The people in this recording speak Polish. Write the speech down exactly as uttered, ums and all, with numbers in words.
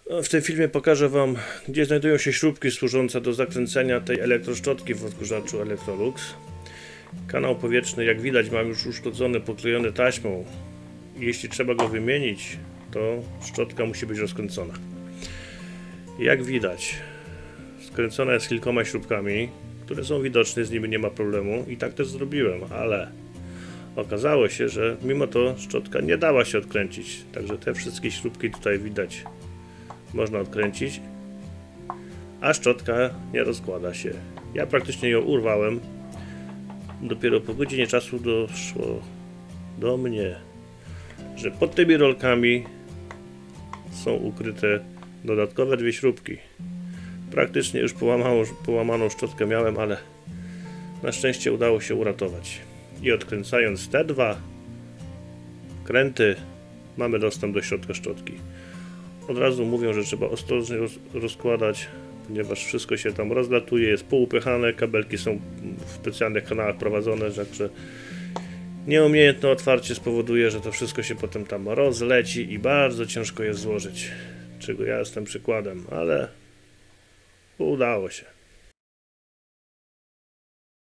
W tym filmie pokażę Wam, gdzie znajdują się śrubki służące do zakręcenia tej elektroszczotki w odkurzaczu Electrolux. Kanał powietrzny, jak widać, mam już uszkodzony, poklejony taśmą. Jeśli trzeba go wymienić, to szczotka musi być rozkręcona. Jak widać, skręcona jest kilkoma śrubkami, które są widoczne, z nimi nie ma problemu i tak też zrobiłem, ale okazało się, że mimo to szczotka nie dała się odkręcić. Także te wszystkie śrubki tutaj widać, można odkręcić, a szczotka nie rozkłada się. Ja praktycznie ją urwałem. Dopiero po godzinie czasu doszło do mnie, że pod tymi rolkami są ukryte dodatkowe dwie śrubki. Praktycznie już połamaną, połamaną szczotkę miałem, ale na szczęście udało się uratować. I odkręcając te dwa kręty, mamy dostęp do środka szczotki. Od razu mówią, że trzeba ostrożnie roz, rozkładać, ponieważ wszystko się tam rozlatuje, jest poupychane, kabelki są w specjalnych kanałach prowadzone, także nieumiejętne otwarcie spowoduje, że to wszystko się potem tam rozleci i bardzo ciężko jest złożyć, czego ja jestem przykładem, ale udało się.